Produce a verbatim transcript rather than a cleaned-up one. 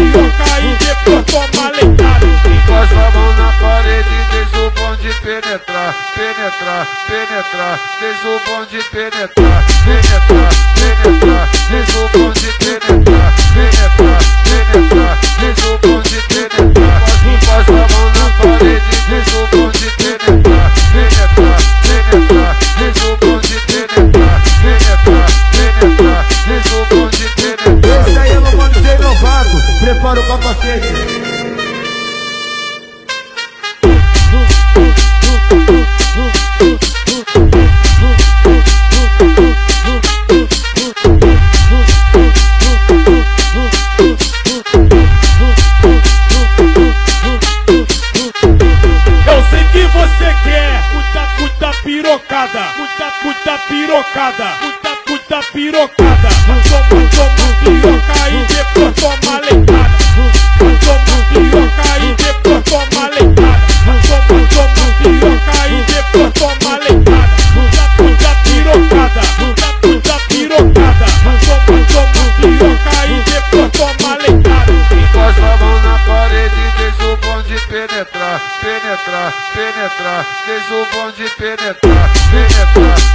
piroca e depois toma leitada. Encosta a mão na parede e deixa o bonde penetrar, penetrar, penetrar, deixa o bonde penetrar, penetrar, penetrar, deixa o bonde penetrar, penetrar, penetrar, deixa o bonde penetrar. Encosta a mão na parede e deixa o bonde penetrar, penetrar, penetrar, deixa o bonde penetrar, penetrar, penetrar, deixa o bonde penetrar. Esse aí é meu mano Zé Novato, prepara o capacete. Eu sei que você quer puta, puta pirocada, puta, puta pirocada, puta, puta pirocada. Toma, toma piroca e depois toma leitada. Toma piroca e depois toma leitada. Toma, toma piroca e depois toma leitada. Puta, puta pirocada, puta, puta pirocada. Toma, toma piroca e depois toma leitada. Encosta a mão na parede e deixa o bonde penetrar, penetrar, penetrar, deixa o bonde penetrar, penetrar,